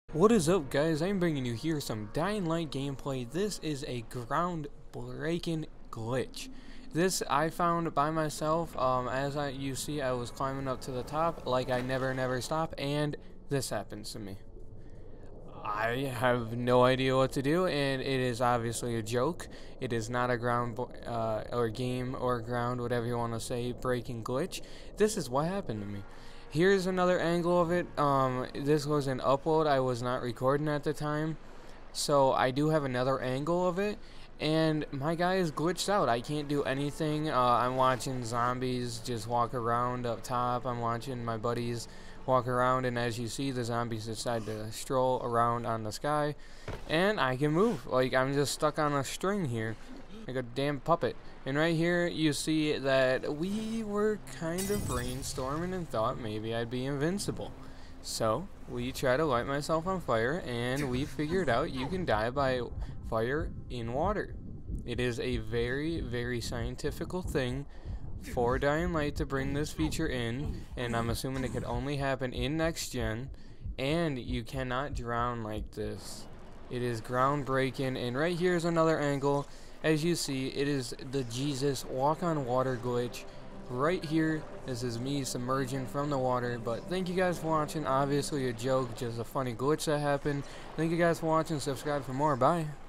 What is up, guys? I'm bringing you here some Dying Light gameplay. This is a ground-breaking glitch. This I found by myself. You see, I was climbing up to the top like I never stop, and this happens to me. I have no idea what to do, and it is obviously a joke. It is not a or game or ground, whatever you want to say, breaking glitch. This is what happened to me. Here's another angle of it. This was an upload. I was not recording at the time, so I do have another angle of it. And my guy is glitched out. I can't do anything. I'm watching zombies just walk around up top. I'm watching my buddies walk around, and as you see, the zombies decide to stroll around on the sky, and I can move. Like, I'm just stuck on a string here, like a damn puppet. And right here, you see that we were kind of brainstorming and thought maybe I'd be invincible. So we try to light myself on fire, and we figured out you can die by fire in water. It is a very scientific thing for Dying Light to bring this feature in, and I'm assuming it could only happen in next gen. And you cannot drown like this. It is groundbreaking. And right here is another angle. As you see, it is the Jesus walk on water glitch. Right here, this is me submerging from the water. But thank you guys for watching. Obviously a joke, just a funny glitch that happened. Thank you guys for watching. Subscribe for more. Bye.